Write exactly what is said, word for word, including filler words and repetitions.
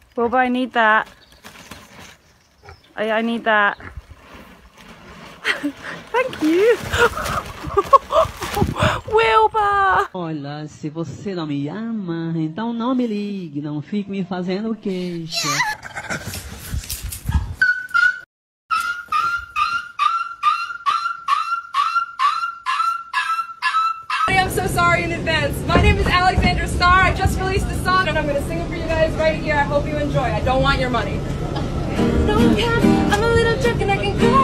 Boba, I need that. I, I need that. Thank you. Wilbur! Olha, se você não me ama, então não me ligue, não fique me fazendo queixa. I'm so sorry in advance. My name is Alexandra Starr. I just released a song and I'm going to sing it for you guys right here. I hope you enjoy. I don't want your money. I'm a little drunk and I can cry.